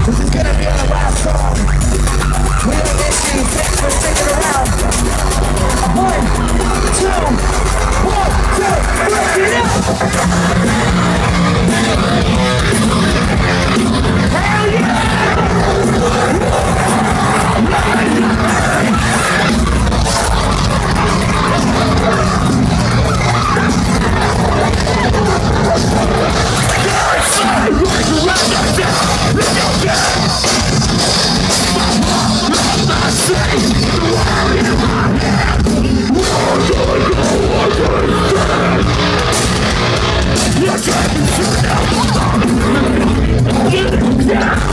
This is gonna be our last song. We don't miss you. Thanks for sticking around. 1, 2, 1, 2, break it up! Hell yeah! You're trying to turn out.